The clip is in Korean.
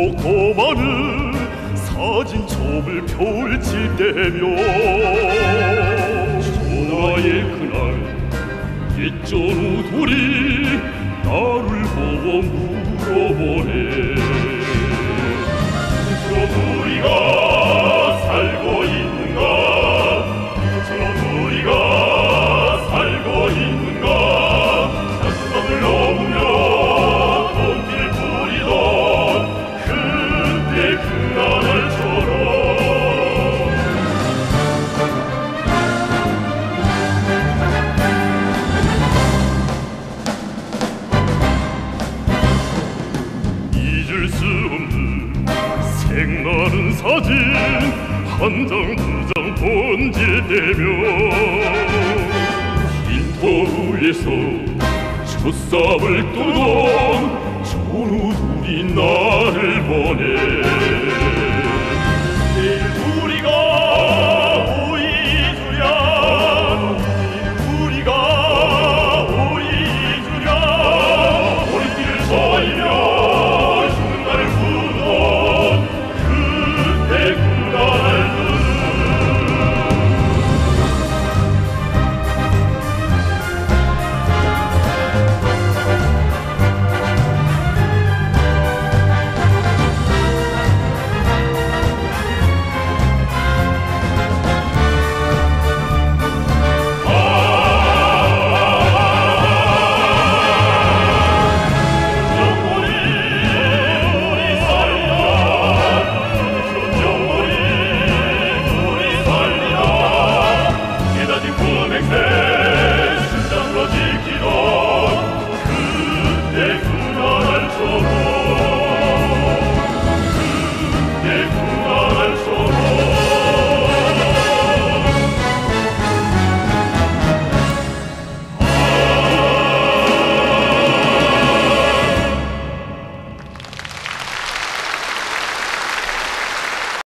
꼬꼬마는 사진첩을 펼칠 때며 전화의 그날 옛전우 둘이 나를 보고 물어보네. 그럼 우리가 살고 있는가? 그럼 우리가 살고 있는가? 가슴을 넘으며 덤비를 부리던 그때 그날처럼. 잊을 수 없는 색나는 사진 한 장 두 장 번질대며 흰터위에서 첫삽을 뜨던 전우들이 나를 보내.